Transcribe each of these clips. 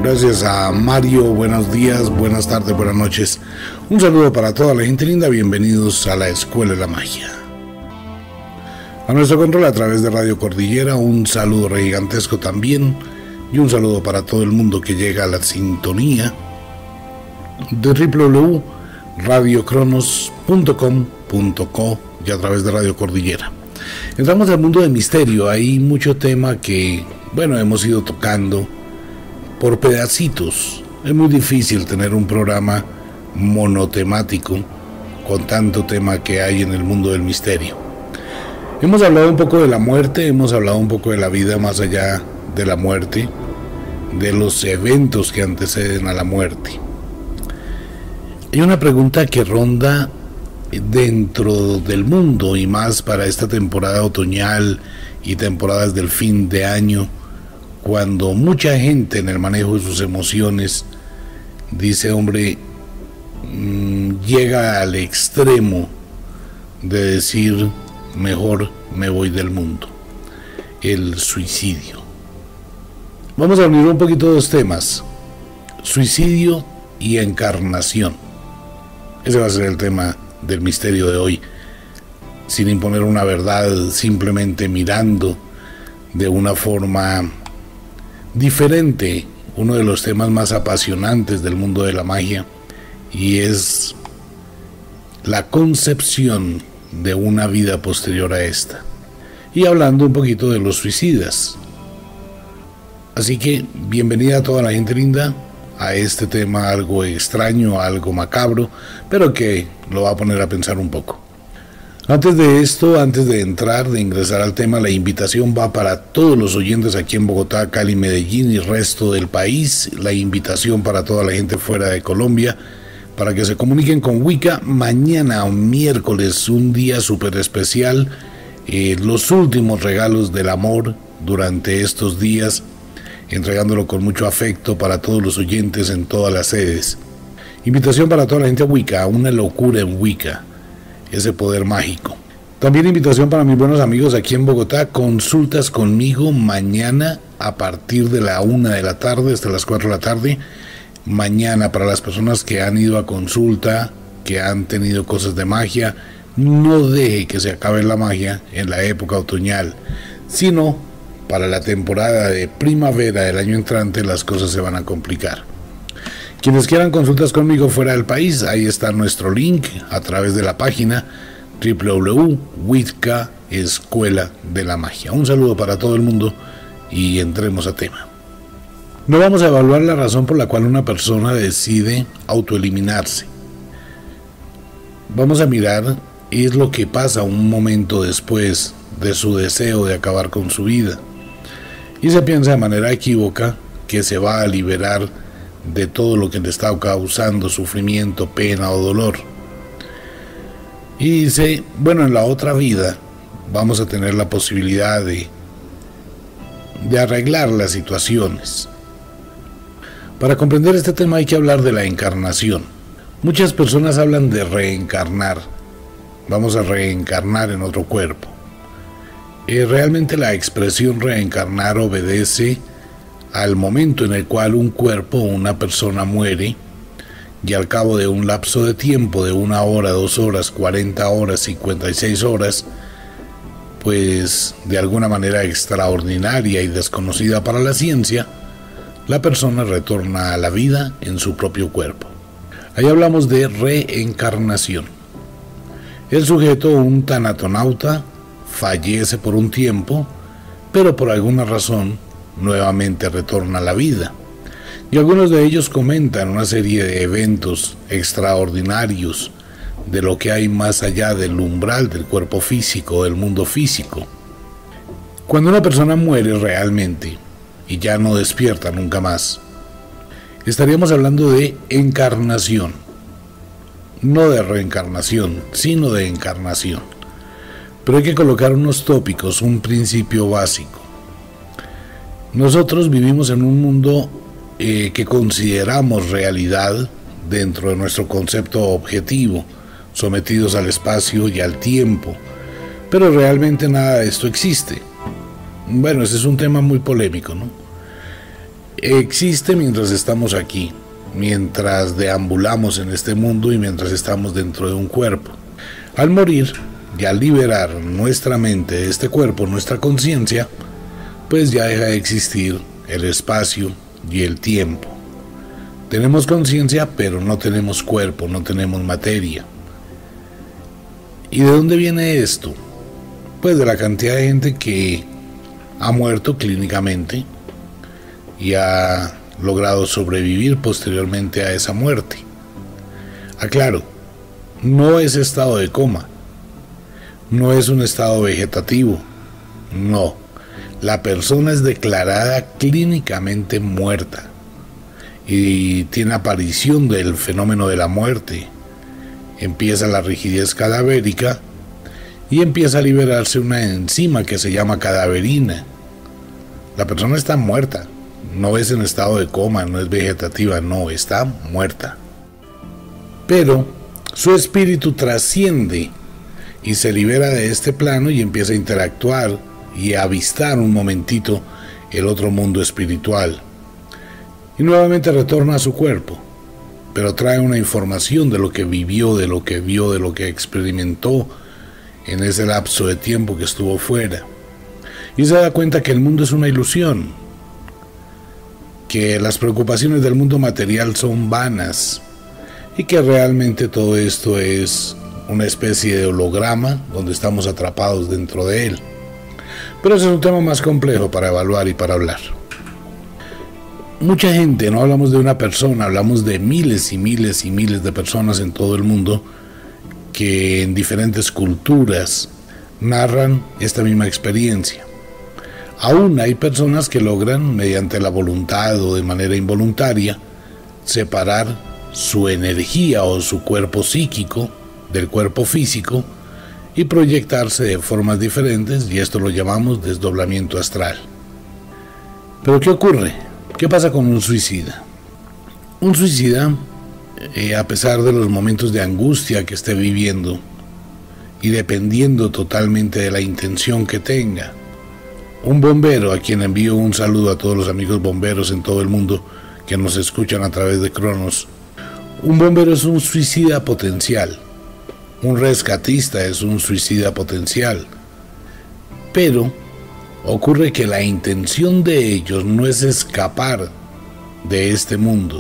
Gracias a Mario, buenos días, buenas tardes, buenas noches. Un saludo para toda la gente linda, bienvenidos a la Escuela de la Magia. A nuestro control a través de Radio Cordillera, un saludo re gigantesco también y un saludo para todo el mundo que llega a la sintonía de www.radiocronos.com.co y a través de Radio Cordillera. Entramos al mundo del misterio, hay mucho tema que, hemos ido tocando por pedacitos. Es muy difícil tener un programa monotemático con tanto tema que hay en el mundo del misterio. Hemos hablado un poco de la muerte, hemos hablado un poco de la vida más allá de la muerte, de los eventos que anteceden a la muerte. Hay una pregunta que ronda dentro del mundo y más para esta temporada otoñal y temporadas del fin de año, cuando mucha gente en el manejo de sus emociones dice, llega al extremo de decir, mejor me voy del mundo, el suicidio. Vamos a unir un poquito dos temas, suicidio y encarnación. Ese va a ser el tema del misterio de hoy, sin imponer una verdad, simplemente mirando de una forma diferente uno de los temas más apasionantes del mundo de la magia, y es la concepción de una vida posterior a esta, y hablando un poquito de los suicidas. Así que bienvenida a toda la gente linda a este tema algo extraño, algo macabro, pero que lo va a poner a pensar un poco. Antes de esto, antes de ingresar al tema, la invitación va para todos los oyentes aquí en Bogotá, Cali, Medellín y resto del país. La invitación para toda la gente fuera de Colombia, para que se comuniquen con Wicca mañana, miércoles, un día súper especial. Los últimos regalos del amor durante estos días, entregándolo con mucho afecto para todos los oyentes en todas las sedes. Invitación para toda la gente a Wicca, una locura en Wicca, ese poder mágico. También invitación para mis buenos amigos aquí en Bogotá, consultas conmigo mañana a partir de la 1 de la tarde hasta las 4 de la tarde. Mañana, para las personas que han ido a consulta, que han tenido cosas de magia, no deje que se acabe la magia en la época otoñal, sino para la temporada de primavera del año entrante las cosas se van a complicar. Quienes quieran consultas conmigo fuera del país, ahí está nuestro link a través de la página www.wicca Escuela de la Magia. Un saludo para todo el mundo y entremos a tema. No vamos a evaluar la razón por la cual una persona decide autoeliminarse. Vamos a mirar es lo que pasa un momento después de su deseo de acabar con su vida. Y se piensa de manera equívoca que se va a liberar de todo lo que le está causando sufrimiento, pena o dolor. Y dice, en la otra vida vamos a tener la posibilidad de arreglar las situaciones. Para comprender este tema hay que hablar de la encarnación. Muchas personas hablan de reencarnar. Vamos a reencarnar en otro cuerpo. Realmente la expresión reencarnar obedece al momento en el cual un cuerpo o una persona muere y al cabo de un lapso de tiempo de 1 hora, 2 horas, 40 horas, 56 horas, pues de alguna manera extraordinaria y desconocida para la ciencia, la persona retorna a la vida en su propio cuerpo. Ahí hablamos de reencarnación. El sujeto, un tanatonauta, fallece por un tiempo, pero por alguna razón nuevamente retorna a la vida. Y algunos de ellos comentan una serie de eventos extraordinarios de lo que hay más allá del umbral del cuerpo físico, del mundo físico. Cuando una persona muere realmente y ya no despierta nunca más, estaríamos hablando de encarnación, no de reencarnación, sino de encarnación. Pero hay que colocar unos tópicos, un principio básico. Nosotros vivimos en un mundo que consideramos realidad dentro de nuestro concepto objetivo, sometidos al espacio y al tiempo, pero realmente nada de esto existe. Ese es un tema muy polémico, ¿no? existe mientras estamos aquí, mientras deambulamos en este mundo y mientras estamos dentro de un cuerpo. Al morir y al liberar nuestra mente de este cuerpo, nuestra conciencia, pues ya deja de existir el espacio y el tiempo. Tenemos conciencia, pero no tenemos cuerpo, no tenemos materia. ¿Y de dónde viene esto? Pues de la cantidad de gente que ha muerto clínicamente y ha logrado sobrevivir posteriormente a esa muerte. Aclaro, no es estado de coma, no es un estado vegetativo, no. La persona es declarada clínicamente muerta y tiene aparición del fenómeno de la muerte. Empieza la rigidez cadavérica y empieza a liberarse una enzima que se llama cadaverina. La persona está muerta, no es en estado de coma, no es vegetativa, no, está muerta. Pero su espíritu trasciende y se libera de este plano y empieza a interactuar y a avistar un momentito el otro mundo espiritual. Y nuevamente retorna a su cuerpo, pero trae una información de lo que vivió, de lo que vio, de lo que experimentó en ese lapso de tiempo que estuvo fuera. Y se da cuenta que el mundo es una ilusión, que las preocupaciones del mundo material son vanas y que realmente todo esto es una especie de holograma donde estamos atrapados dentro de él. Pero ese es un tema más complejo para evaluar y para hablar. Mucha gente, no hablamos de una persona, hablamos de miles y miles y miles de personas en todo el mundo que en diferentes culturas narran esta misma experiencia. Aún hay personas que logran, mediante la voluntad o de manera involuntaria, separar su energía o su cuerpo psíquico del cuerpo físico y proyectarse de formas diferentes, y esto lo llamamos desdoblamiento astral. ¿Pero qué ocurre? ¿Qué pasa con un suicida? Un suicida, a pesar de los momentos de angustia que esté viviendo y dependiendo totalmente de la intención que tenga, un bombero, a quien envío un saludo a todos los amigos bomberos en todo el mundo que nos escuchan a través de Cronos, un bombero es un suicida potencial, un rescatista es un suicida potencial, pero ocurre que la intención de ellos no es escapar de este mundo,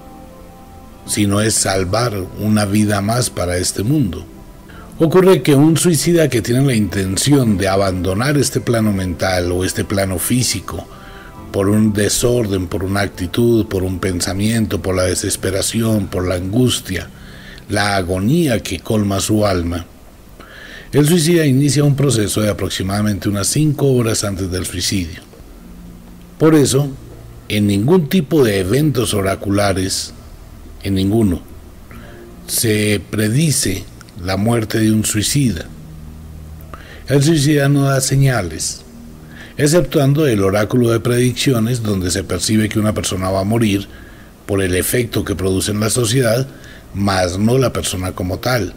sino es salvar una vida más para este mundo. Ocurre que un suicida que tiene la intención de abandonar este plano mental o este plano físico por un desorden, por una actitud, por un pensamiento, por la desesperación, por la angustia, la agonía que colma su alma, el suicida inicia un proceso de aproximadamente unas 5 horas antes del suicidio. Por eso, en ningún tipo de eventos oraculares, en ninguno, se predice la muerte de un suicida. El suicida no da señales, exceptuando el oráculo de predicciones, donde se percibe que una persona va a morir por el efecto que produce en la sociedad, mas no la persona como tal.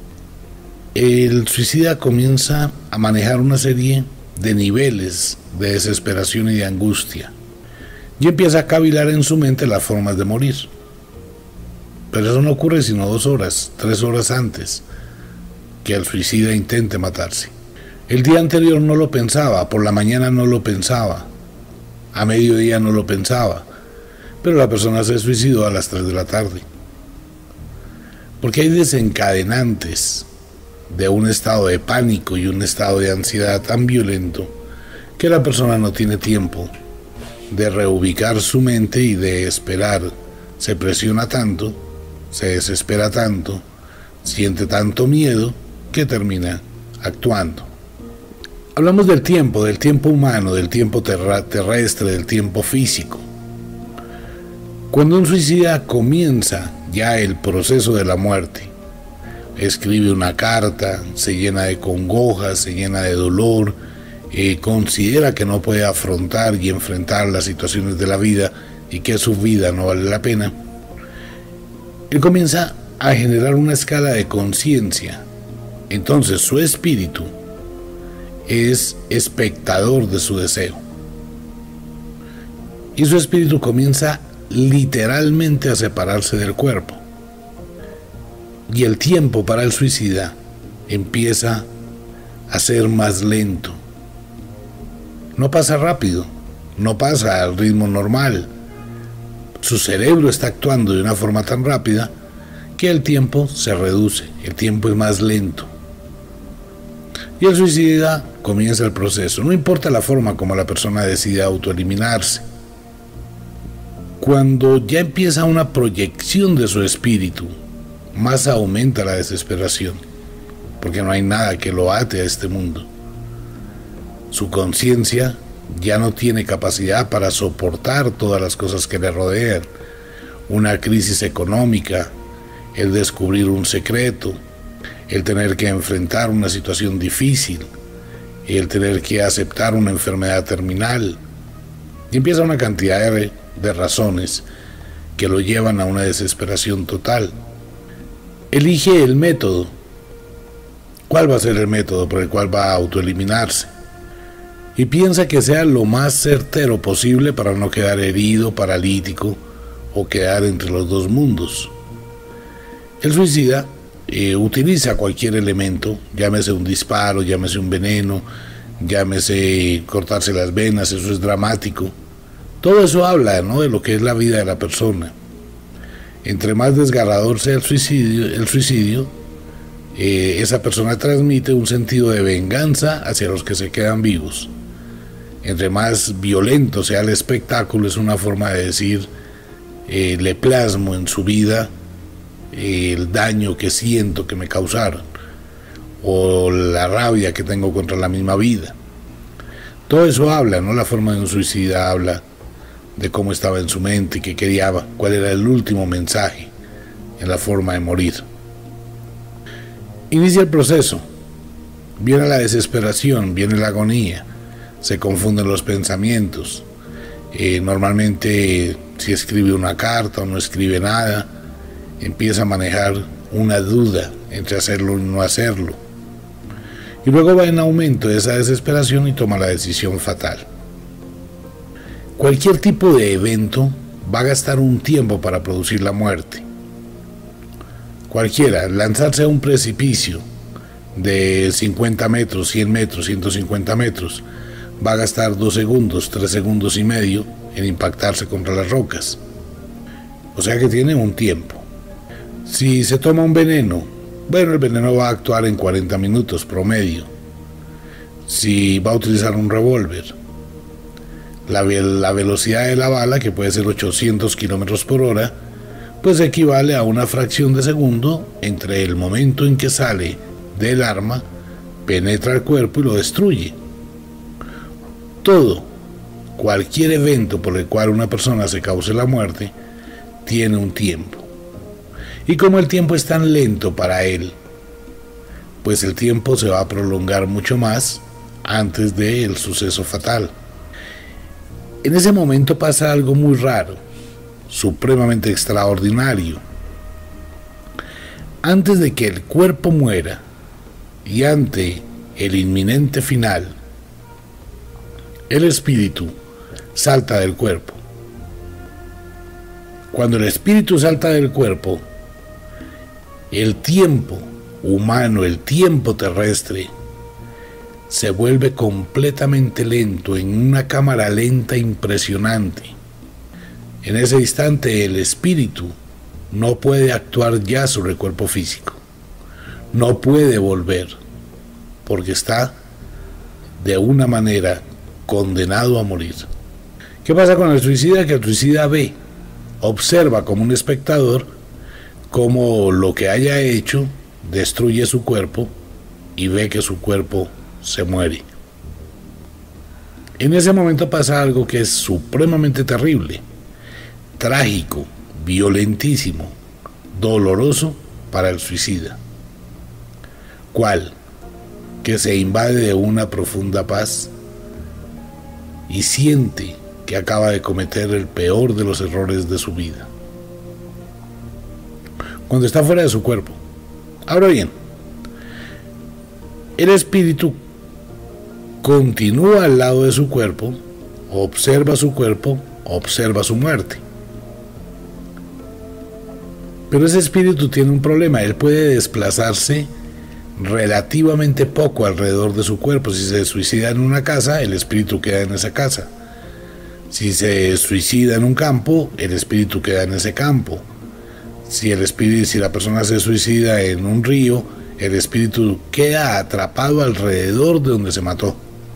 El suicida comienza a manejar una serie de niveles de desesperación y de angustia, y empieza a cavilar en su mente las formas de morir. Pero eso no ocurre sino 2 horas, 3 horas antes que el suicida intente matarse. El día anterior no lo pensaba, por la mañana no lo pensaba, a mediodía no lo pensaba, pero la persona se suicidó a las 3 de la tarde. Porque hay desencadenantes de un estado de pánico y un estado de ansiedad tan violento que la persona no tiene tiempo de reubicar su mente y de esperar. Se presiona tanto, se desespera tanto, siente tanto miedo que termina actuando. Hablamos del tiempo humano, del tiempo terrestre, del tiempo físico. Cuando un suicida comienza ya el proceso de la muerte, escribe una carta, se llena de congojas, se llena de dolor, considera que no puede afrontar y enfrentar las situaciones de la vida y que su vida no vale la pena, él comienza a generar una escala de conciencia. Entonces su espíritu es espectador de su deseo. y su espíritu comienza literalmente a separarse del cuerpo. Y el tiempo para el suicida empieza a ser más lento. No pasa rápido, no pasa al ritmo normal. Su cerebro está actuando de una forma tan rápida que el tiempo se reduce, el tiempo es más lento. Y el suicida comienza el proceso, no importa la forma como la persona decide autoeliminarse. Cuando ya empieza una proyección de su espíritu, más aumenta la desesperación, porque no hay nada que lo ate a este mundo. Su conciencia ya no tiene capacidad para soportar todas las cosas que le rodean, una crisis económica, el descubrir un secreto, el tener que enfrentar una situación difícil, el tener que aceptar una enfermedad terminal. Y empieza una cantidad de razones que lo llevan a una desesperación total. Elige el método. ¿Cuál va a ser el método por el cual va a autoeliminarse? Y piensa que sea lo más certero posible para no quedar herido, paralítico o quedar entre los dos mundos. El suicida utiliza cualquier elemento, llámese un disparo, llámese un veneno, llámese cortarse las venas, eso es dramático. Todo eso habla, ¿no?, de lo que es la vida de la persona. Entre más desgarrador sea el suicidio, esa persona transmite un sentido de venganza hacia los que se quedan vivos. Entre más violento sea el espectáculo, es una forma de decir, le plasmo en su vida el daño que siento que me causaron, o la rabia que tengo contra la misma vida. Todo eso habla, ¿no? La forma de un suicida habla de cómo estaba en su mente y qué quería, cuál era el último mensaje en la forma de morir. Inicia el proceso, viene la desesperación, viene la agonía, se confunden los pensamientos. Normalmente si escribe una carta o no escribe nada, empieza a manejar una duda entre hacerlo y no hacerlo. Y luego va en aumento esa desesperación y toma la decisión fatal. Cualquier tipo de evento va a gastar un tiempo para producir la muerte. Cualquiera, lanzarse a un precipicio de 50 metros, 100 metros, 150 metros, va a gastar 2 segundos, 3 segundos y medio en impactarse contra las rocas. O sea que tiene un tiempo. Si se toma un veneno, bueno, el veneno va a actuar en 40 minutos promedio. Si va a utilizar un revólver, la velocidad de la bala, que puede ser 800 kilómetros por hora, pues equivale a una fracción de segundo entre el momento en que sale del arma, penetra el cuerpo y lo destruye. Todo, cualquier evento por el cual una persona se cause la muerte, tiene un tiempo. Y como el tiempo es tan lento para él, pues el tiempo se va a prolongar mucho más antes del suceso fatal. En ese momento pasa algo muy raro, supremamente extraordinario. Antes de que el cuerpo muera y ante el inminente final, el espíritu salta del cuerpo. Cuando el espíritu salta del cuerpo, el tiempo humano, el tiempo terrestre, se vuelve completamente lento, en una cámara lenta impresionante. En ese instante el espíritu no puede actuar ya sobre el cuerpo físico, no puede volver, porque está de una manera condenado a morir. ¿Qué pasa con el suicida? Que el suicida ve, observa como un espectador cómo lo que haya hecho destruye su cuerpo y ve que su cuerpo se muere. En ese momento pasa algo que es supremamente terrible, trágico, violentísimo, doloroso para el suicida. ¿Cuál? Que se invade de una profunda paz y siente que acaba de cometer el peor de los errores de su vida. Cuando está fuera de su cuerpo. Ahora bien, el espíritu continúa al lado de su cuerpo, observa su cuerpo, observa su muerte. Pero ese espíritu tiene un problema, él puede desplazarse relativamente poco alrededor de su cuerpo. Si se suicida en una casa, el espíritu queda en esa casa. Si se suicida en un campo, el espíritu queda en ese campo. Si la persona se suicida en un río, el espíritu queda atrapado alrededor de donde se mató.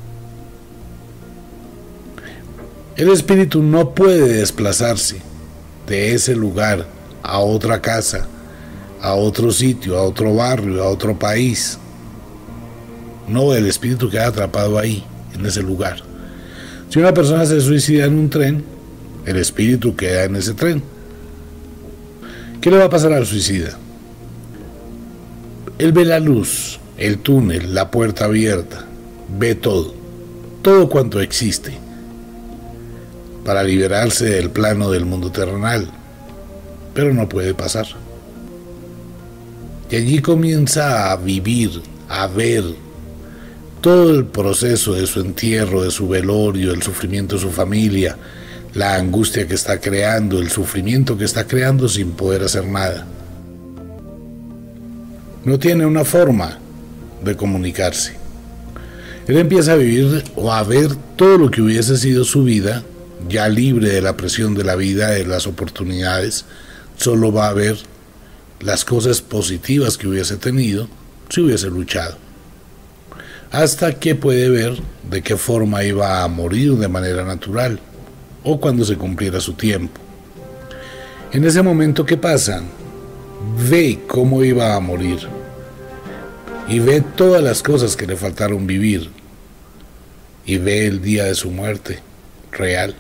El espíritu no puede desplazarse de ese lugar a otra casa, a otro sitio, a otro barrio, a otro país. No, el espíritu queda atrapado ahí, en ese lugar. Si una persona se suicida en un tren, el espíritu queda en ese tren. ¿Qué le va a pasar al suicida? Él ve la luz, el túnel, la puerta abierta, ve todo cuanto existe, para liberarse del plano del mundo terrenal, pero no puede pasar. Y allí comienza a vivir, a ver todo el proceso de su entierro, de su velorio, el sufrimiento de su familia, la angustia que está creando, el sufrimiento que está creando sin poder hacer nada. No tiene una forma de comunicarse. Él empieza a vivir o a ver todo lo que hubiese sido su vida, ya libre de la presión de la vida, de las oportunidades. Solo va a ver las cosas positivas que hubiese tenido si hubiese luchado. Hasta que puede ver de qué forma iba a morir de manera natural o cuando se cumpliera su tiempo. En ese momento, ¿qué pasa? Ve cómo iba a morir y ve todas las cosas que le faltaron vivir y ve el día de su muerte real.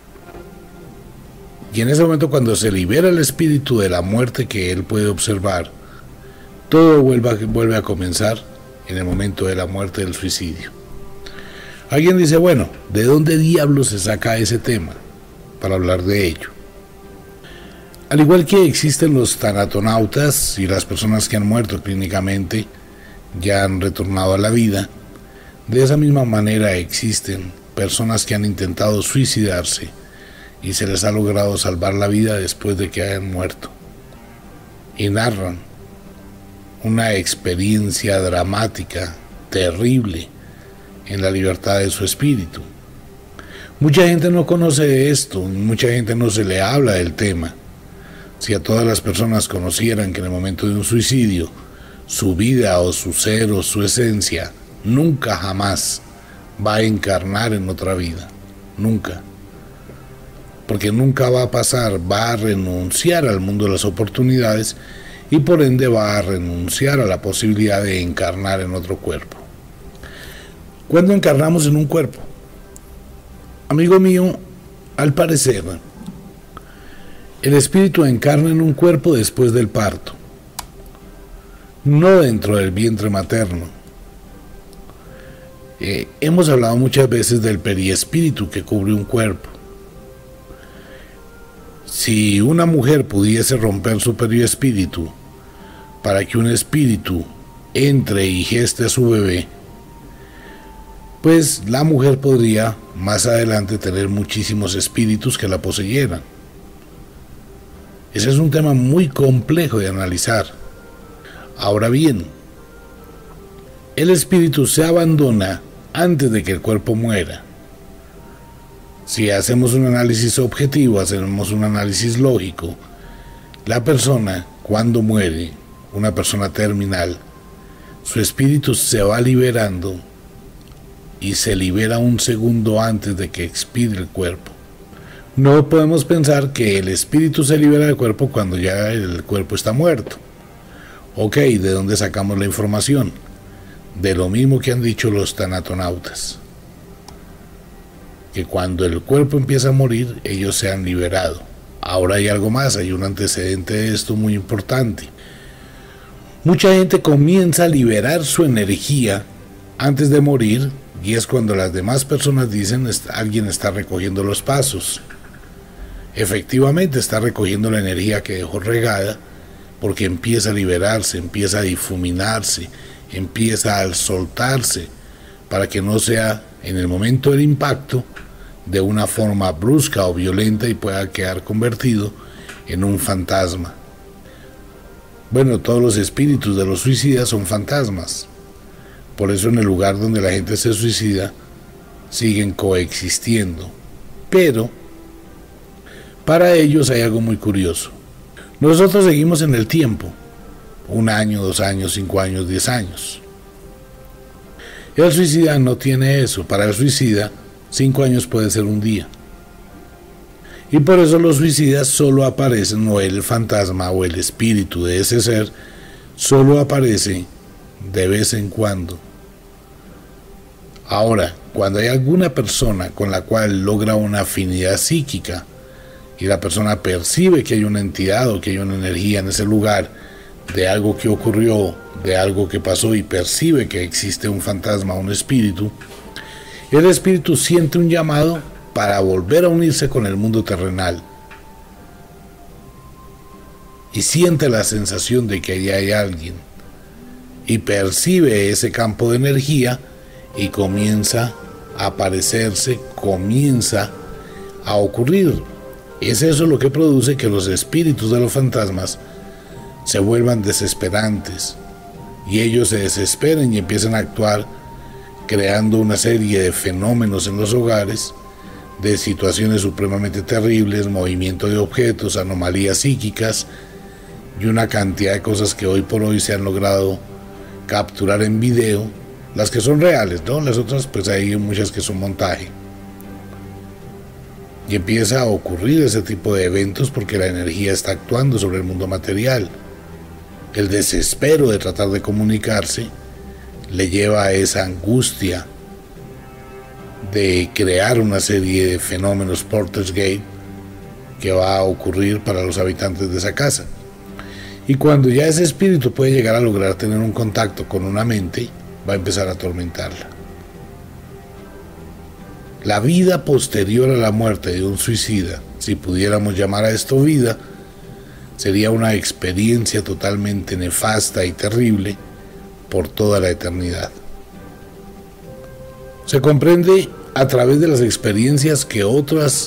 Y en ese momento, cuando se libera el espíritu de la muerte que él puede observar, todo vuelve a comenzar en el momento de la muerte, del suicidio. Alguien dice, bueno, ¿de dónde diablos se saca ese tema para hablar de ello? Al igual que existen los tanatonautas y las personas que han muerto clínicamente, ya han retornado a la vida, de esa misma manera existen personas que han intentado suicidarse y se les ha logrado salvar la vida después de que hayan muerto. Y narran una experiencia dramática, terrible, en la libertad de su espíritu. Mucha gente no conoce esto, mucha gente no se le habla del tema. Si a todas las personas conocieran que en el momento de un suicidio, su vida o su ser o su esencia nunca jamás va a encarnar en otra vida, nunca. Porque nunca va a pasar, va a renunciar al mundo de las oportunidades y por ende va a renunciar a la posibilidad de encarnar en otro cuerpo. ¿Cuándo encarnamos en un cuerpo? Amigo mío, al parecer, el espíritu encarna en un cuerpo después del parto, no dentro del vientre materno. Hemos hablado muchas veces del periespíritu que cubre un cuerpo. Si una mujer pudiese romper su periespíritu para que un espíritu entre y geste a su bebé, pues la mujer podría más adelante tener muchísimos espíritus que la poseyeran. Ese es un tema muy complejo de analizar. Ahora bien, el espíritu se abandona antes de que el cuerpo muera. Si hacemos un análisis objetivo, hacemos un análisis lógico, la persona cuando muere, una persona terminal, su espíritu se va liberando y se libera un segundo antes de que expire el cuerpo. No podemos pensar que el espíritu se libera del cuerpo cuando ya el cuerpo está muerto. Ok, ¿de dónde sacamos la información? De lo mismo que han dicho los tanatonautas, que cuando el cuerpo empieza a morir, ellos se han liberado. Ahora hay algo más, hay un antecedente de esto muy importante. Mucha gente comienza a liberar su energía antes de morir, y es cuando las demás personas dicen, alguien está recogiendo los pasos. Efectivamente está recogiendo la energía que dejó regada, porque empieza a liberarse, empieza a difuminarse, empieza a soltarse, para que no sea en el momento del impacto de una forma brusca o violenta y pueda quedar convertido en un fantasma. Bueno, todos los espíritus de los suicidas son fantasmas. Por eso en el lugar donde la gente se suicida siguen coexistiendo. Pero para ellos hay algo muy curioso. Nosotros seguimos en el tiempo. 1 año, 2 años, 5 años, 10 años. El suicida no tiene eso. Para el suicida, 5 años puede ser un día. Y por eso los suicidas solo aparecen, o el fantasma o el espíritu de ese ser, solo aparece de vez en cuando. Ahora, cuando hay alguna persona con la cual logra una afinidad psíquica y la persona percibe que hay una entidad o que hay una energía en ese lugar de algo que ocurrió, de algo que pasó y percibe que existe un fantasma, un espíritu, el espíritu siente un llamado para volver a unirse con el mundo terrenal y siente la sensación de que allí hay alguien y percibe ese campo de energía y comienza a aparecerse, comienza a ocurrir. Es eso lo que produce que los espíritus de los fantasmas se vuelvan desesperantes y ellos se desesperen y empiezan a actuar creando una serie de fenómenos en los hogares, de situaciones supremamente terribles, movimiento de objetos, anomalías psíquicas y una cantidad de cosas que hoy por hoy se han logrado capturar en video, las que son reales, ¿no? Las otras pues hay muchas que son montaje. Y empieza a ocurrir ese tipo de eventos porque la energía está actuando sobre el mundo material. El desespero de tratar de comunicarse le lleva a esa angustia de crear una serie de fenómenos Porter's-Gate que va a ocurrir para los habitantes de esa casa. Y cuando ya ese espíritu puede llegar a lograr tener un contacto con una mente, va a empezar a atormentarla. La vida posterior a la muerte de un suicida, si pudiéramos llamar a esto vida, sería una experiencia totalmente nefasta y terrible por toda la eternidad. Se comprende a través de las experiencias que otras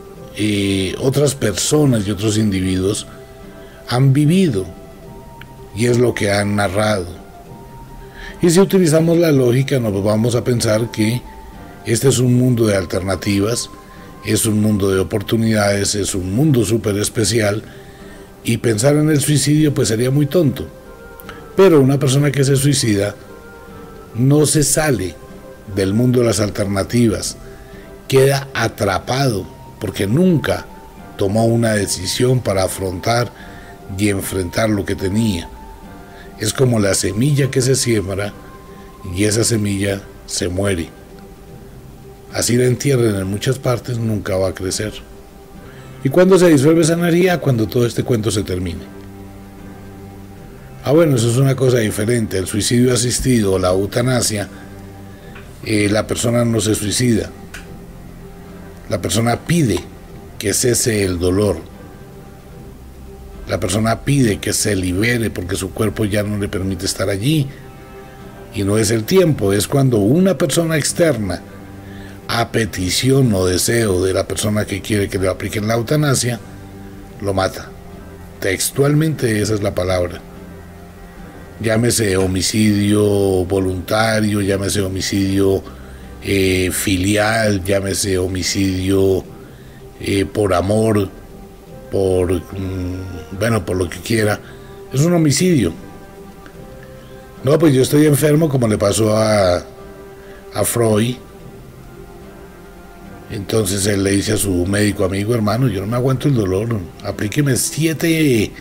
personas y otros individuos han vivido, y es lo que han narrado. Y si utilizamos la lógica, nos vamos a pensar que este es un mundo de alternativas, es un mundo de oportunidades, es un mundo súper especial, y pensar en el suicidio pues sería muy tonto. Pero una persona que se suicida no se sale del mundo de las alternativas, queda atrapado porque nunca tomó una decisión para afrontar y enfrentar lo que tenía. Es como la semilla que se siembra y esa semilla se muere. Así la entierren en muchas partes, nunca va a crecer. ¿Y cuándo se disuelve esa energía? Cuando todo este cuento se termine. Bueno, eso es una cosa diferente. El suicidio asistido o la eutanasia, la persona no se suicida. La persona pide que cese el dolor. La persona pide que se libere porque su cuerpo ya no le permite estar allí. Y no es el tiempo, es cuando una persona externa, a petición o deseo de la persona que quiere que le apliquen la eutanasia, lo mata. Textualmente esa es la palabra. Llámese homicidio voluntario, llámese homicidio filial, llámese homicidio por amor, por lo que quiera. Es un homicidio. No, pues yo estoy enfermo, como le pasó a Freud. Entonces él le dice a su médico amigo: hermano, yo no me aguanto el dolor, aplíqueme 7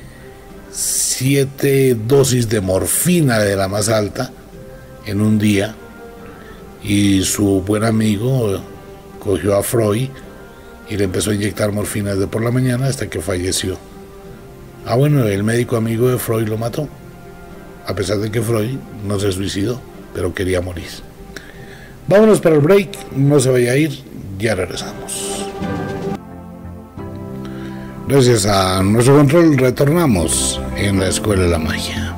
dosis de morfina de la más alta en un día. Y su buen amigo cogió a Freud y le empezó a inyectar morfina desde por la mañana hasta que falleció. Bueno, el médico amigo de Freud lo mató, a pesar de que Freud no se suicidó, pero quería morir. Vámonos para el break, no se vaya a ir, ya regresamos. Gracias a nuestro control retornamos en la Escuela de la Magia.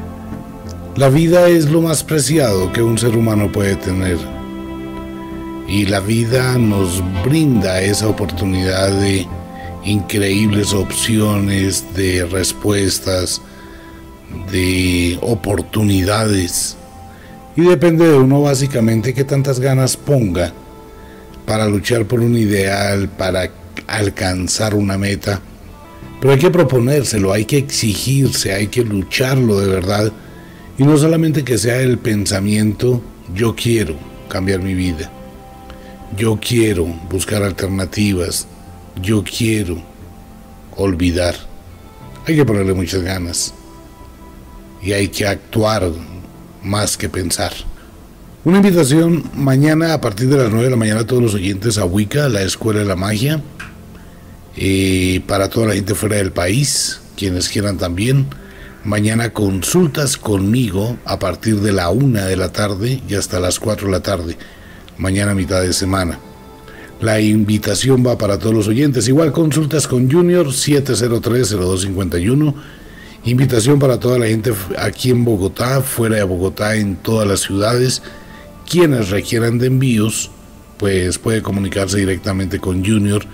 La vida es lo más preciado que un ser humano puede tener. y la vida nos brinda esa oportunidad de increíbles opciones, de respuestas, de oportunidades, y depende de uno básicamente qué tantas ganas ponga para luchar por un ideal, para alcanzar una meta. Pero hay que proponérselo, hay que exigirse, hay que lucharlo de verdad, y no solamente que sea el pensamiento: yo quiero cambiar mi vida, yo quiero buscar alternativas, yo quiero olvidar. Hay que ponerle muchas ganas y hay que actuar más que pensar. Una invitación mañana a partir de las 9 de la mañana a todos los oyentes a Wicca, la Escuela de la Magia, para toda la gente fuera del país, quienes quieran también. Mañana consultas conmigo a partir de la 1 de la tarde y hasta las 4 de la tarde, mañana mitad de semana. La invitación va para todos los oyentes. Igual consultas con Junior 703-0251. Invitación para toda la gente aquí en Bogotá, fuera de Bogotá, en todas las ciudades. Quienes requieran de envíos, pues puede comunicarse directamente con Junior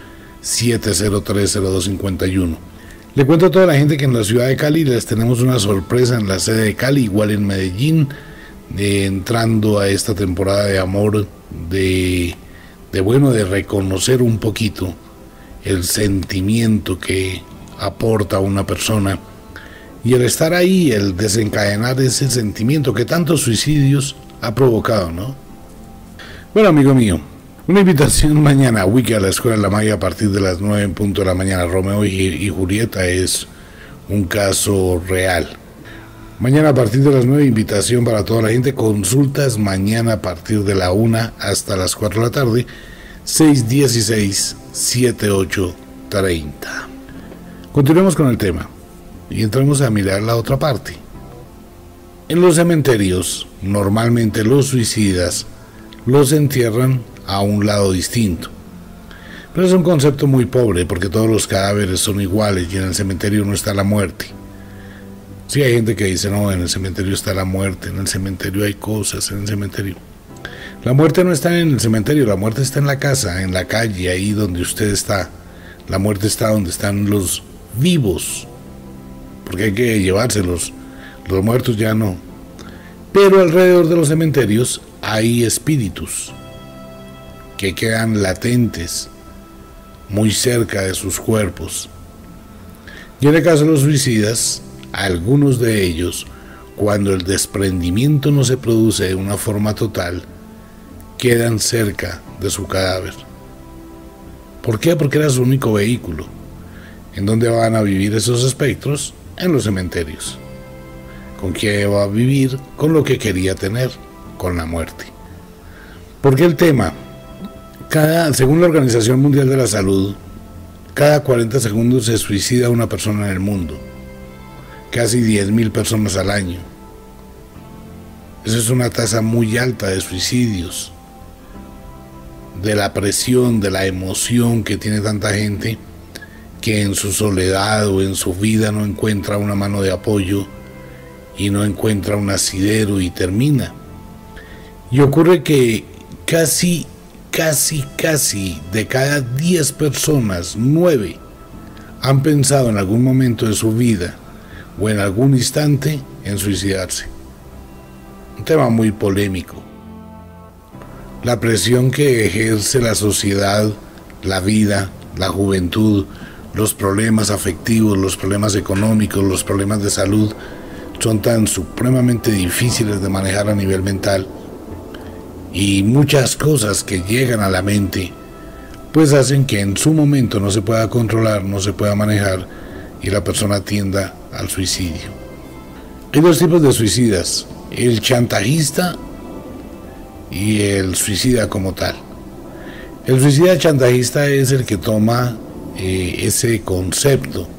703-0251. Le cuento a toda la gente que en la ciudad de Cali les tenemos una sorpresa en la sede de Cali, igual en Medellín, entrando a esta temporada de amor, de reconocer un poquito el sentimiento que aporta una una, y el estar ahí, el desencadenar ese sentimiento que tantos suicidios ha provocado, ¿no? Bueno, amigo mío, una invitación mañana a Wicca, a la Escuela de la Magia, a partir de las 9 en punto de la mañana. Romeo y Julieta es un caso real. Mañana a partir de las 9, invitación para toda la gente. Consultas mañana a partir de la 1 hasta las 4 de la tarde, 616-7830. Continuemos con el tema y entramos a mirar la otra parte. En los cementerios, normalmente los suicidas los entierran a un lado distinto. Pero es un concepto muy pobre, porque todos los cadáveres son iguales y en el cementerio no está la muerte. Sí, hay gente que dice: no, en el cementerio está la muerte, en el cementerio hay cosas, en el cementerio. La muerte no está en el cementerio, la muerte está en la casa, en la calle, ahí donde usted está. La muerte está donde están los vivos, porque hay que llevárselos, los muertos ya no. Pero alrededor de los cementerios hay espíritus que quedan latentes, muy cerca de sus cuerpos. Y en el caso de los suicidas, algunos de ellos, cuando el desprendimiento no se produce de una forma total, quedan cerca de su cadáver. ¿Por qué? Porque era su único vehículo. ¿En dónde van a vivir esos espectros? En los cementerios. ¿Con qué va a vivir? Con lo que quería tener, con la muerte. Porque el tema, según la Organización Mundial de la Salud, cada 40 segundos se suicida una persona en el mundo. Casi 10.000 personas al año. Esa es una tasa muy alta de suicidios, de la presión, de la emoción que tiene tanta gente que en su soledad o en su vida no encuentra una mano de apoyo y no encuentra un asidero y termina. Y ocurre que casi de cada 10 personas, 9 han pensado en algún momento de su vida o en algún instante en suicidarse. Un tema muy polémico. La presión que ejerce la sociedad, la vida, la juventud, los problemas afectivos, los problemas económicos, los problemas de salud, son tan supremamente difíciles de manejar a nivel mental, y muchas cosas que llegan a la mente pues hacen que en su momento no se pueda controlar, no se pueda manejar, y la persona tienda al suicidio. Hay dos tipos de suicidas: el chantajista y el suicida como tal. El suicida chantajista es el que toma ese concepto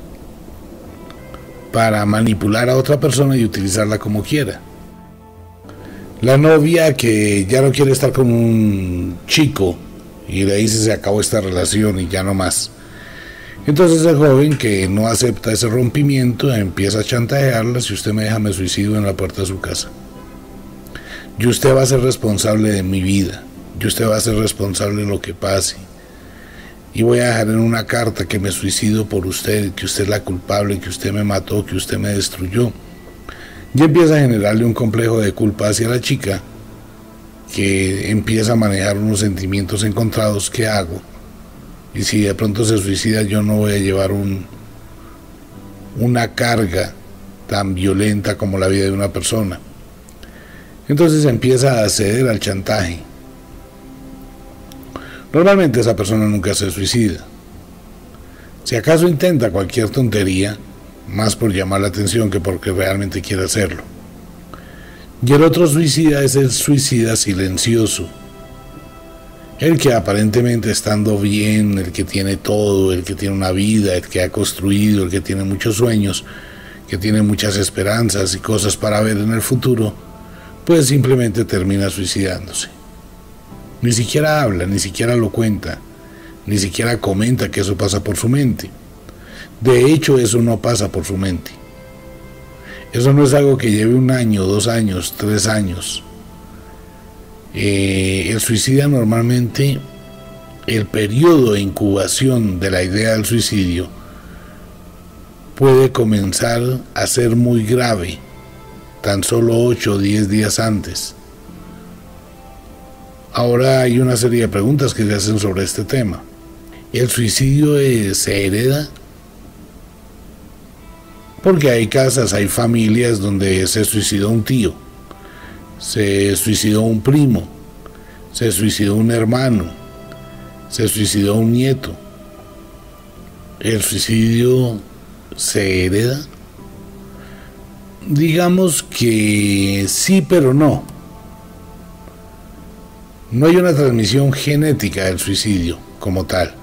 para manipular a otra persona y utilizarla como quiera. La novia que ya no quiere estar con un chico y le dice: se acabó esta relación y ya no más. Entonces el joven, que no acepta ese rompimiento, empieza a chantajearla: si usted me deja, me suicido en la puerta de su casa. Y usted va a ser responsable de mi vida. y usted va a ser responsable de lo que pase. Y voy a dejar en una carta que me suicido por usted, que usted es la culpable, que usted me mató, que usted me destruyó. Y empieza a generarle un complejo de culpa hacia la chica, que empieza a manejar unos sentimientos encontrados. ¿Qué hago? Y si de pronto se suicida, yo no voy a llevar una carga tan violenta como la vida de una persona. Entonces empieza a ceder al chantaje. Normalmente esa persona nunca se suicida. Si acaso intenta cualquier tontería, más por llamar la atención que porque realmente quiere hacerlo. Y el otro suicida es el suicida silencioso. El que aparentemente estando bien, el que tiene todo, el que tiene una vida, el que ha construido, el que tiene muchos sueños, que tiene muchas esperanzas y cosas para ver en el futuro, pues simplemente termina suicidándose. Ni siquiera habla, ni siquiera lo cuenta, ni siquiera comenta que eso pasa por su mente. De hecho, eso no pasa por su mente. Eso no es algo que lleve 1 año, 2 años, 3 años. El suicida normalmente, el periodo de incubación de la idea del suicidio puede comenzar a ser muy grave, tan solo 8 o 10 días antes. Ahora hay una serie de preguntas que se hacen sobre este tema. ¿El suicidio se hereda? Porque hay casas, hay familias donde se suicidó un tío, se suicidó un primo, se suicidó un hermano, se suicidó un nieto. ¿El suicidio se hereda? Digamos que sí, pero no. No hay una transmisión genética del suicidio como tal,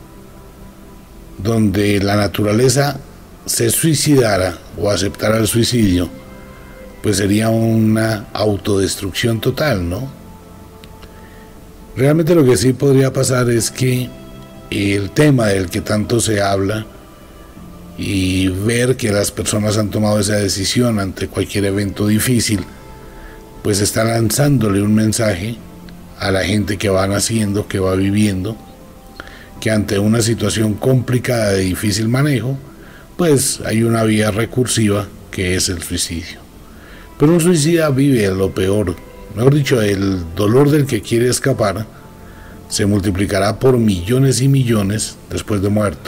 donde la naturaleza se suicidara o aceptara el suicidio, pues sería una autodestrucción total, ¿no? Realmente lo que sí podría pasar es que el tema del que tanto se habla y ver que las personas han tomado esa decisión ante cualquier evento difícil, pues está lanzándole un mensaje a la gente que va naciendo, que va viviendo, que ante una situación complicada de difícil manejo, pues hay una vía recursiva que es el suicidio. Pero un suicida vive lo peor, mejor dicho, el dolor del que quiere escapar se multiplicará por millones y millones después de muerto.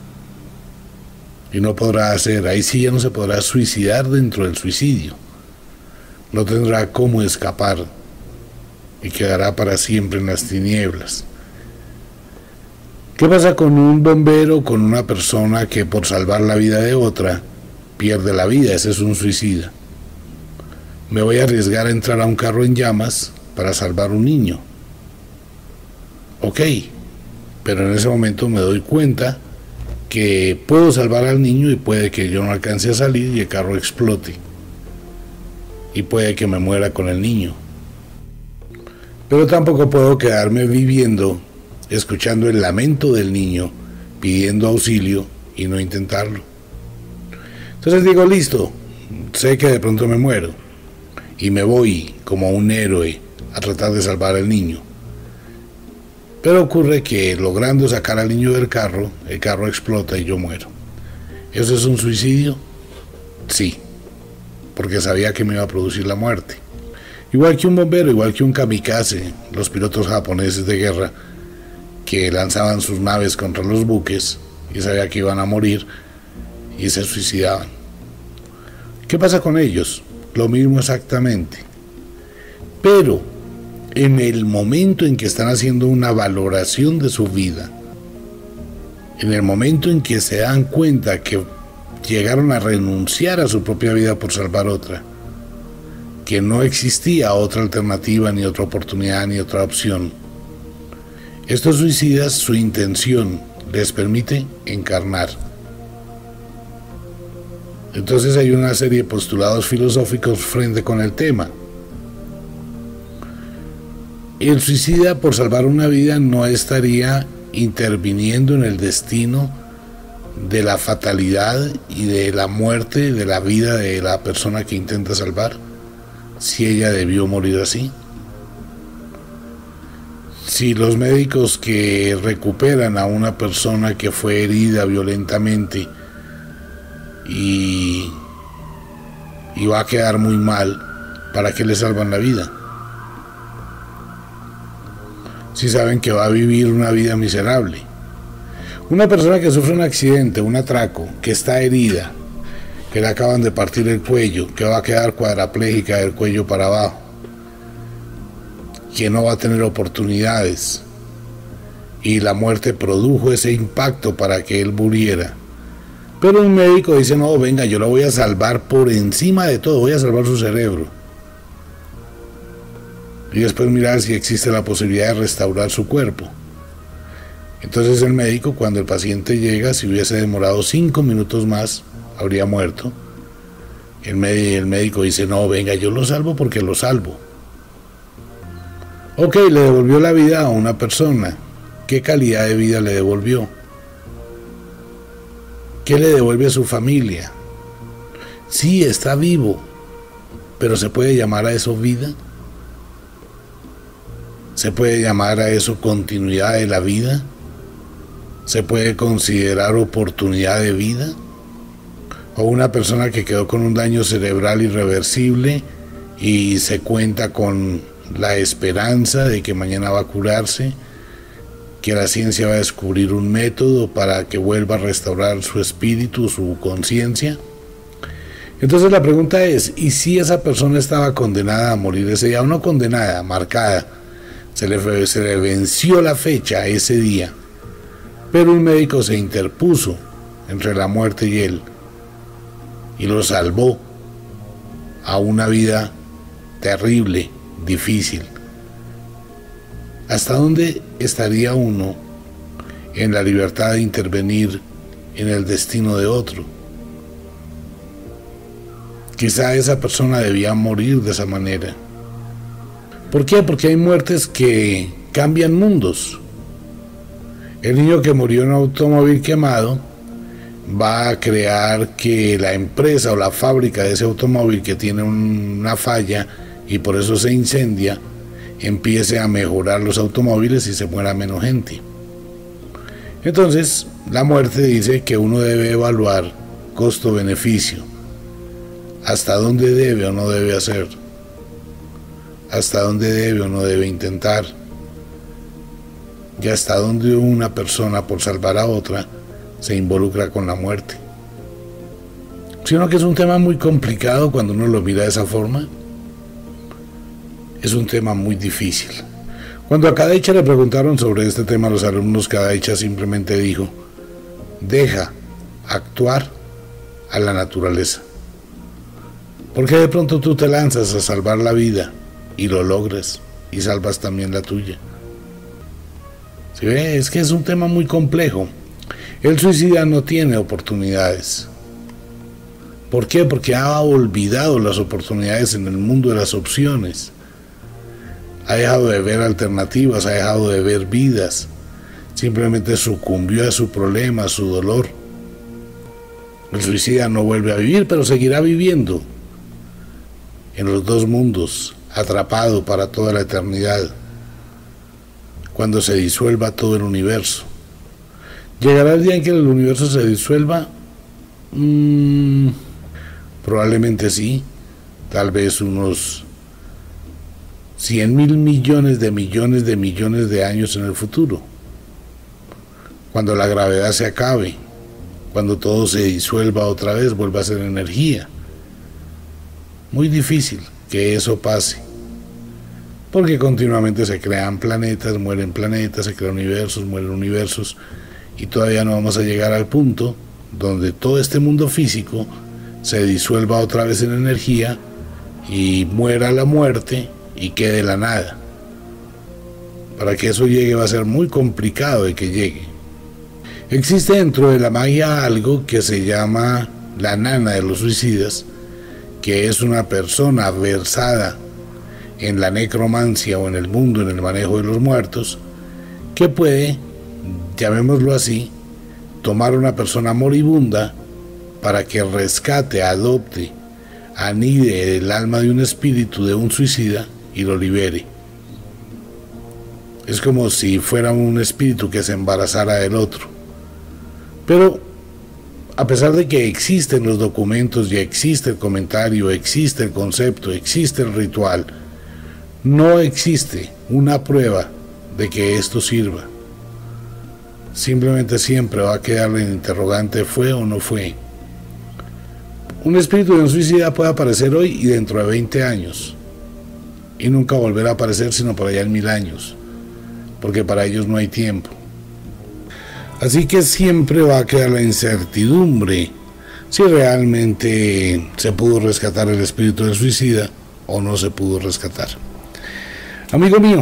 Y no podrá hacer, ahí sí ya no se podrá suicidar dentro del suicidio. No tendrá cómo escapar y quedará para siempre en las tinieblas. ¿Qué pasa con un bombero, con una persona que por salvar la vida de otra pierde la vida? Ese es un suicida. Me voy a arriesgar a entrar a un carro en llamas para salvar un niño. Ok, pero en ese momento me doy cuenta que puedo salvar al niño y puede que yo no alcance a salir y el carro explote. Y puede que me muera con el niño. Pero tampoco puedo quedarme viviendo, escuchando el lamento del niño, pidiendo auxilio y no intentarlo. Entonces digo, listo, sé que de pronto me muero y me voy como un héroe a tratar de salvar al niño. Pero ocurre que logrando sacar al niño del carro, el carro explota y yo muero. ¿Eso es un suicidio? Sí, porque sabía que me iba a producir la muerte. Igual que un bombero, igual que un kamikaze, los pilotos japoneses de guerra que lanzaban sus naves contra los buques y sabía que iban a morir y se suicidaban. ¿Qué pasa con ellos? Lo mismo exactamente. Pero en el momento en que están haciendo una valoración de su vida, en el momento en que se dan cuenta que llegaron a renunciar a su propia vida por salvar otra, que no existía otra alternativa, ni otra oportunidad, ni otra opción, estos suicidas, su intención les permite encarnar. Entonces hay una serie de postulados filosóficos frente con el tema. El suicida por salvar una vida no estaría interviniendo en el destino de la fatalidad y de la muerte de la vida de la persona que intenta salvar, si ella debió morir así. Si los médicos que recuperan a una persona que fue herida violentamente y va a quedar muy mal, ¿para qué le salvan la vida? Si saben que va a vivir una vida miserable. Una persona que sufre un accidente, un atraco, que está herida, que le acaban de partir el cuello, que va a quedar cuadraplégica del cuello para abajo, que no va a tener oportunidades, y la muerte produjo ese impacto para que él muriera. Pero un médico dice, no, venga, yo lo voy a salvar por encima de todo, voy a salvar su cerebro. Y después mirar si existe la posibilidad de restaurar su cuerpo. Entonces el médico, cuando el paciente llega, si hubiese demorado 5 minutos más, habría muerto. El médico dice, no, venga, yo lo salvo porque lo salvo. Ok, le devolvió la vida a una persona. ¿Qué calidad de vida le devolvió? ¿Qué le devuelve a su familia? Sí, está vivo, pero ¿se puede llamar a eso vida? ¿Se puede llamar a eso continuidad de la vida? ¿Se puede considerar oportunidad de vida? ¿O una persona que quedó con un daño cerebral irreversible y se cuenta con la esperanza de que mañana va a curarse, que la ciencia va a descubrir un método para que vuelva a restaurar su espíritu, su conciencia? Entonces la pregunta es, ¿y si esa persona estaba condenada a morir ese día? O no condenada, marcada, se le venció la fecha ese día, pero un médico se interpuso entre la muerte y él y lo salvó a una vida terrible, difícil. ¿Hasta dónde estaría uno en la libertad de intervenir en el destino de otro? Quizá esa persona debía morir de esa manera. ¿Por qué? Porque hay muertes que cambian mundos. El niño que murió en un automóvil quemado va a crear que la empresa o la fábrica de ese automóvil que tiene una falla y por eso se incendia, empiece a mejorar los automóviles y se muera menos gente. Entonces, la muerte dice que uno debe evaluar costo-beneficio. ¿Hasta dónde debe o no debe hacer? ¿Hasta dónde debe o no debe intentar? Y hasta dónde una persona, por salvar a otra, se involucra con la muerte. Sino que es un tema muy complicado cuando uno lo mira de esa forma. Es un tema muy difícil. Cuando a Kadaicha le preguntaron sobre este tema a los alumnos, Kadaicha simplemente dijo, deja actuar a la naturaleza. Porque de pronto tú te lanzas a salvar la vida y lo logras y salvas también la tuya. ¿Sí ve? Es que es un tema muy complejo. El suicida no tiene oportunidades. ¿Por qué? Porque ha olvidado las oportunidades en el mundo de las opciones. Ha dejado de ver alternativas, ha dejado de ver vidas. Simplemente sucumbió a su problema, a su dolor. El suicida no vuelve a vivir, pero seguirá viviendo en los dos mundos, atrapado para toda la eternidad, cuando se disuelva todo el universo. ¿Llegará el día en que el universo se disuelva? Probablemente sí, tal vez unos 100.000 millones de años en el futuro, cuando la gravedad se acabe, cuando todo se disuelva otra vez, vuelva a ser energía. Muy difícil que eso pase, porque continuamente se crean planetas, se crean universos, mueren universos, y todavía no vamos a llegar al punto donde todo este mundo físico se disuelva otra vez en energía y muera la muerte y quede la nada. Para que eso llegue va a ser muy complicado de que llegue. Existe dentro de la magia algo que se llama la nana de los suicidas, que es una persona versada en la necromancia o en el mundo, en el manejo de los muertos, que puede, llamémoslo así, tomar una persona moribunda para que rescate, adopte, anide el alma de un espíritu de un suicida y lo libere. Es como si fuera un espíritu que se embarazara del otro. Pero a pesar de que existen los documentos y existe el comentario, existe el concepto, existe el ritual, no existe una prueba de que esto sirva. Simplemente siempre va a quedar el interrogante: ¿fue o no fue? Un espíritu de un suicida puede aparecer hoy y dentro de 20 años, y nunca volverá a aparecer sino por allá en 1000 años, porque para ellos no hay tiempo. Así que siempre va a quedar la incertidumbre si realmente se pudo rescatar el espíritu del suicida o no se pudo rescatar. Amigo mío,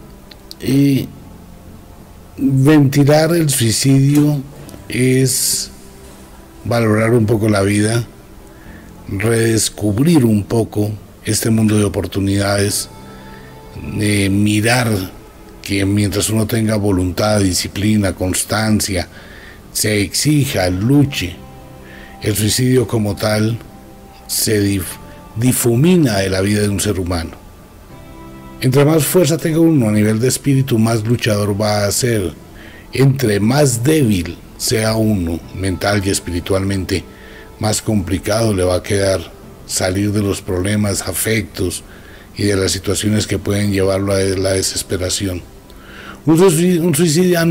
ventilar el suicidio es valorar un poco la vida, redescubrir un poco este mundo de oportunidades, mirar que mientras uno tenga voluntad, disciplina, constancia, se exija, luche, el suicidio como tal se difumina de la vida de un ser humano. Entre más fuerza tenga uno a nivel de espíritu, más luchador va a ser. Entre más débil sea uno mental y espiritualmente, más complicado le va a quedar salir de los problemas, afectos y de las situaciones que pueden llevarlo a la desesperación. Un suicida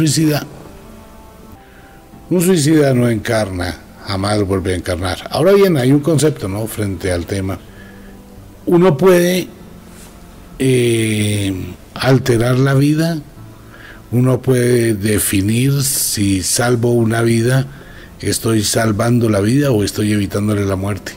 no encarna, jamás vuelve a encarnar. Ahora bien, hay un concepto, ¿no?, frente al tema. Uno puede alterar la vida, uno puede definir si salvo una vida, estoy salvando la vida o estoy evitándole la muerte.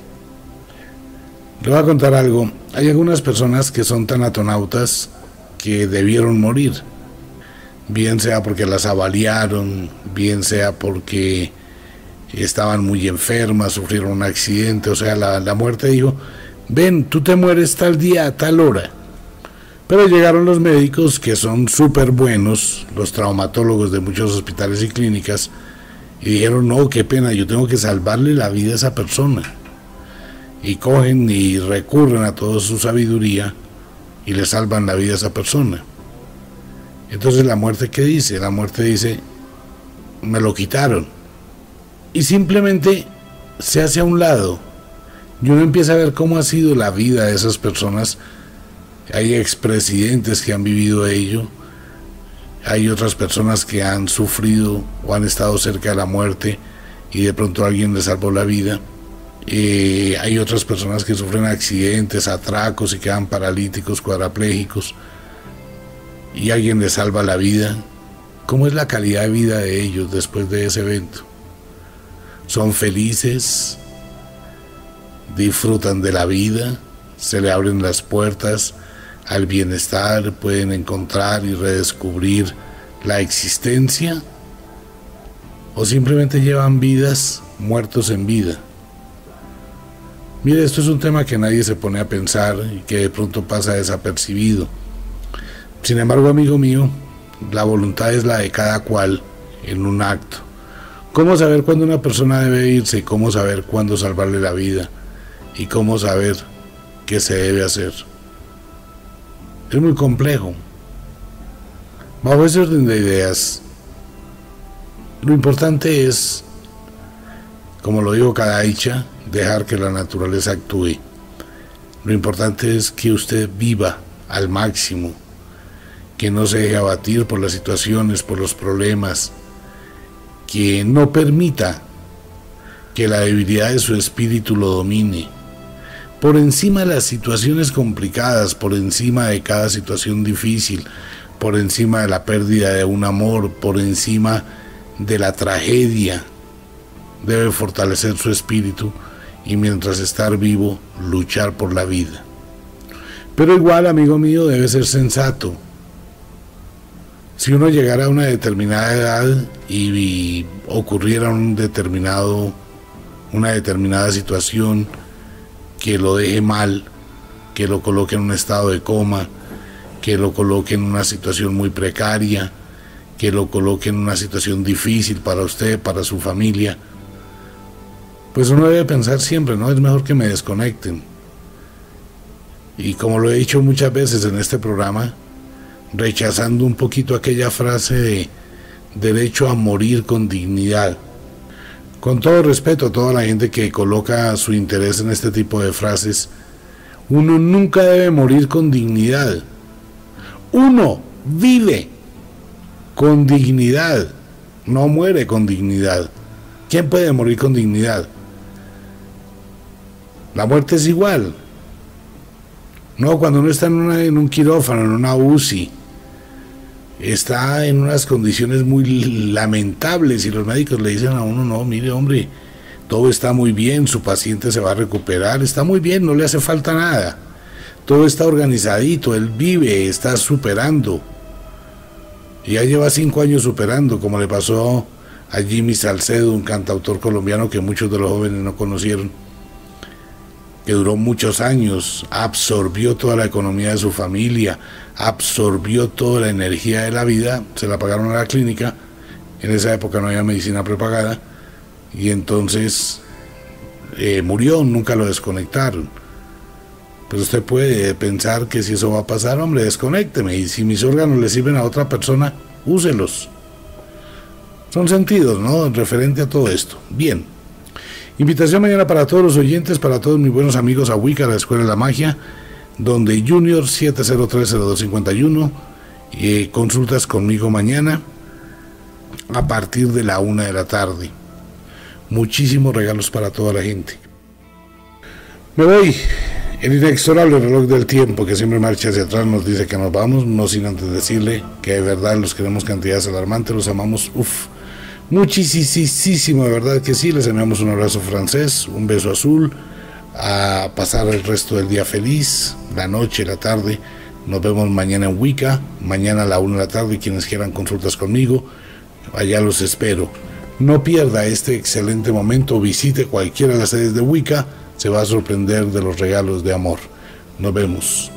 Le voy a contar algo. Hay algunas personas que son tanatonautas que debieron morir, bien sea porque las avaliaron, bien sea porque estaban muy enfermas, sufrieron un accidente, o sea, la muerte dijo: ven, tú te mueres tal día, a tal hora. Pero llegaron los médicos, que son súper buenos, los traumatólogos de muchos hospitales y clínicas, y dijeron: no, qué pena, yo tengo que salvarle la vida a esa persona. Y cogen y recurren a toda su sabiduría y le salvan la vida a esa persona. Entonces la muerte, ¿qué dice? La muerte dice: me lo quitaron. Y simplemente se hace a un lado. Y uno empieza a ver cómo ha sido la vida de esas personas. Hay expresidentes que han vivido ello, hay otras personas que han sufrido o han estado cerca de la muerte y de pronto alguien les salvó la vida. Hay otras personas que sufren accidentes, atracos y quedan paralíticos, cuadraplégicos, y alguien les salva la vida. ¿Cómo es la calidad de vida de ellos después de ese evento? ¿Son felices? ¿Disfrutan de la vida? ¿Se le abren las puertas al bienestar? ¿Pueden encontrar y redescubrir la existencia? ¿O simplemente llevan vidas muertos en vida? Mire, esto es un tema que nadie se pone a pensar y que de pronto pasa desapercibido. Sin embargo, amigo mío, la voluntad es la de cada cual en un acto. ¿Cómo saber cuándo una persona debe irse? ¿Y cómo saber cuándo salvarle la vida? ¿Y cómo saber qué se debe hacer? Es muy complejo. Bajo ese orden de ideas, lo importante es, como lo dijo Kadaicha, dejar que la naturaleza actúe. Lo importante es que usted viva al máximo, que no se deje abatir por las situaciones, por los problemas, que no permita que la debilidad de su espíritu lo domine. Por encima de las situaciones complicadas, por encima de cada situación difícil, por encima de la pérdida de un amor, por encima de la tragedia, debe fortalecer su espíritu y mientras estar vivo, luchar por la vida. Pero igual, amigo mío, debe ser sensato. Si uno llegara a una determinada edad y ocurriera una determinada situación que lo deje mal, que lo coloque en un estado de coma, que lo coloque en una situación muy precaria, que lo coloque en una situación difícil para usted, para su familia, pues uno debe pensar siempre, ¿no? Es mejor que me desconecten. Y como lo he dicho muchas veces en este programa, rechazando un poquito aquella frase de derecho a morir con dignidad. Con todo respeto a toda la gente que coloca su interés en este tipo de frases, uno nunca debe morir con dignidad. Uno vive con dignidad, no muere con dignidad. ¿Quién puede morir con dignidad? La muerte es igual. No, cuando uno está en un quirófano, en una UCI, está en unas condiciones muy lamentables y los médicos le dicen a uno, no, mire hombre, todo está muy bien, su paciente se va a recuperar, está muy bien, no le hace falta nada, todo está organizadito, él vive, está superando, ya lleva 5 años superando, como le pasó a Jimmy Salcedo, un cantautor colombiano que muchos de los jóvenes no conocieron, que duró muchos años, absorbió toda la economía de su familia, absorbió toda la energía de la vida, se la pagaron a la clínica, en esa época no había medicina prepagada, y entonces murió, nunca lo desconectaron. Pero usted puede pensar que si eso va a pasar, hombre, desconécteme, y si mis órganos le sirven a otra persona, úselos. Son sentidos, ¿no?, referente a todo esto. Bien. Invitación mañana para todos los oyentes, para todos mis buenos amigos a Wicca, la Escuela de la Magia, donde Junior 7030251, consultas conmigo mañana a partir de la 1 de la tarde. Muchísimos regalos para toda la gente. Me voy. El inexorable reloj del tiempo que siempre marcha hacia atrás nos dice que nos vamos, no sin antes decirle que de verdad los queremos cantidades alarmantes, los amamos, muchísimo, de verdad que sí. Les enviamos un abrazo francés, un beso azul, a pasar el resto del día feliz, la noche, la tarde. Nos vemos mañana en Wicca, mañana a la 1 de la tarde, quienes quieran consultas conmigo, allá los espero. No pierda este excelente momento, visite cualquiera de las sedes de Wicca, se va a sorprender de los regalos de amor. Nos vemos.